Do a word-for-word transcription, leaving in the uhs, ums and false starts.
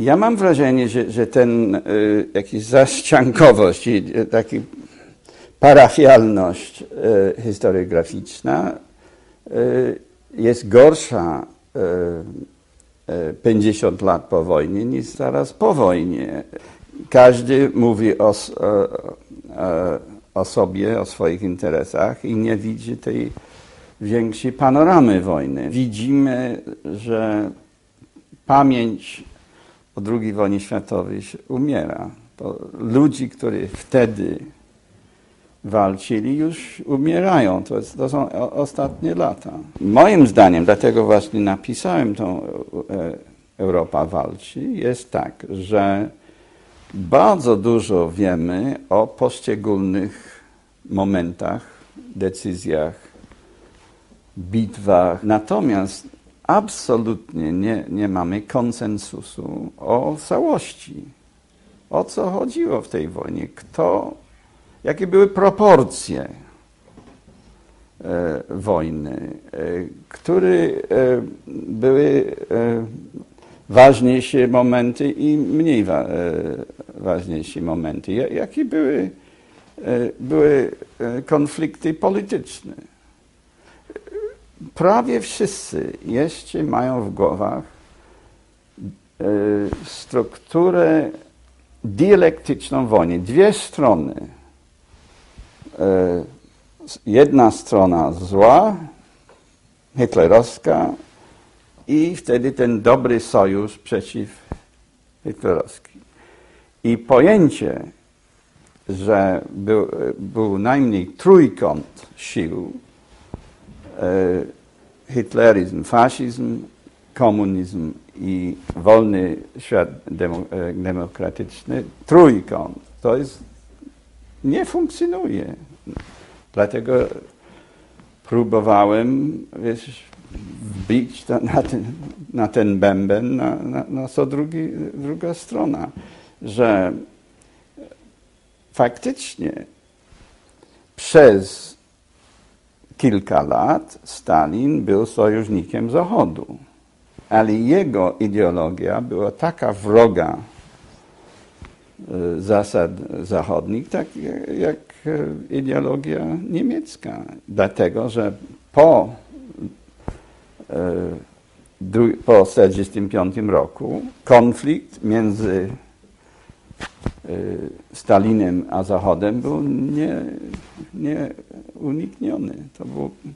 Ja mam wrażenie, że, że ten y, jakiś zaściankowość i y, taki parafialność y, historiograficzna y, jest gorsza y, y, pięćdziesiąt lat po wojnie niż zaraz po wojnie. Każdy mówi o, o, o sobie, o swoich interesach i nie widzi tej większej panoramy wojny. Widzimy, że pamięć o drugiej wojnie światowej umiera. To ludzi, którzy wtedy walczyli, już umierają. To, jest, to są ostatnie lata. Moim zdaniem, dlatego właśnie napisałem tą Europa walczy, jest tak, że bardzo dużo wiemy o poszczególnych momentach, decyzjach, bitwach. Natomiast absolutnie nie, nie mamy konsensusu o całości. O co chodziło w tej wojnie? Kto, jakie były proporcje e, wojny? E, które e, były e, ważniejsze momenty i mniej wa, e, ważniejsze momenty? Jakie były, e, były konflikty polityczne? Prawie wszyscy jeszcze mają w głowach e, strukturę dialektyczną wojny. Dwie strony. E, jedna strona zła, hitlerowska, i wtedy ten dobry sojusz przeciw hitlerowski. I pojęcie, że był, był najmniej trójkąt sił, hitleryzm, faszyzm, komunizm i wolny świat demokratyczny, trójkąt, to jest, nie funkcjonuje. Dlatego próbowałem, wiesz, wbić to na, ten, na ten bęben, na, na, na co drugi, druga strona, że faktycznie przez kilka lat Stalin był sojusznikiem Zachodu, ale jego ideologia była taka wroga zasad zachodnich, tak jak ideologia niemiecka. Dlatego, że po, po tysiąc dziewięćset czterdziestym piątym roku konflikt między Stalinem a Zachodem był nie, nieunikniony. To było